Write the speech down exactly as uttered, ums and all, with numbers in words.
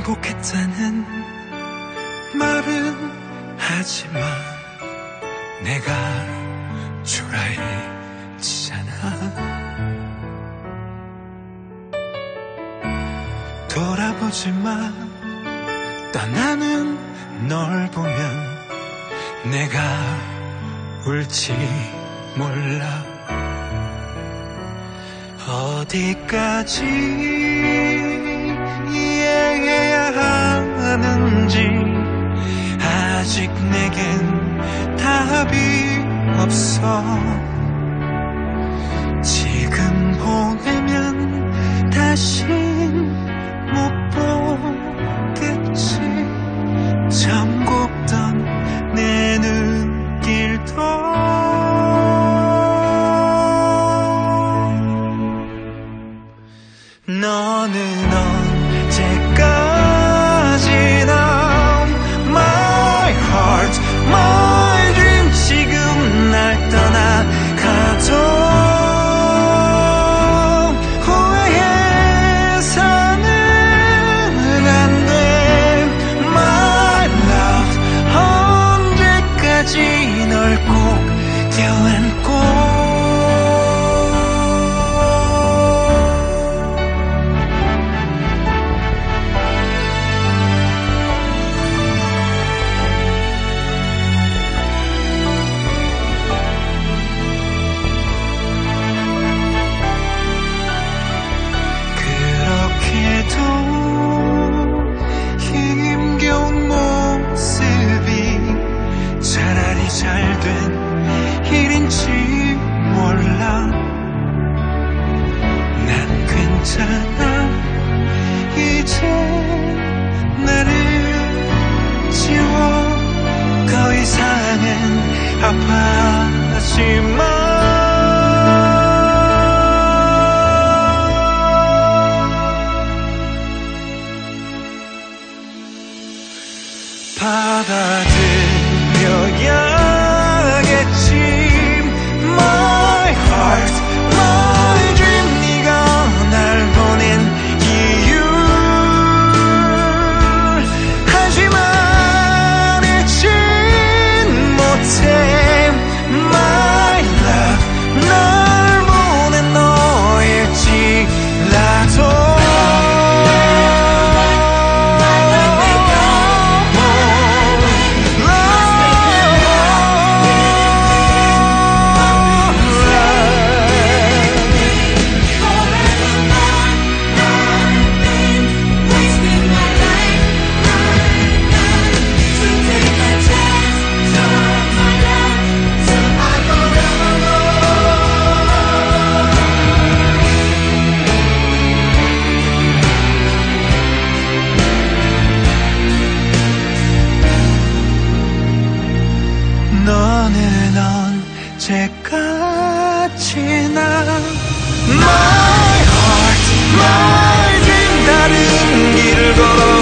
행복했다는 말은 하지마. 내가 초라해지잖아. 돌아보지 마. 떠나는 널 보면 내가 울지 몰라. 어디까지 이해해야 하는지 아직 내겐 답이 없어. 지금 보내면 다신 못 보겠지. 참 곱던 내 눈길도 너는 언제까지나 My heart, my dream. 지금 날 떠나가도 후회해서는 안 돼. My love, 언제까지 널 꼭 껴안고 힘겨운 모습이 차라리 잘된 일인지 몰라. 난 괜찮아. 이제 나를 지워. 더 이상은 아파하지 마. 받아들여야겠지. My heart, my dream. 네가 날 보낸 이유. 하지만 잊진 못해. My love, 날 보낸 너일지라도 너는 언제까지나 My heart, my dream. 다른 길을 걸어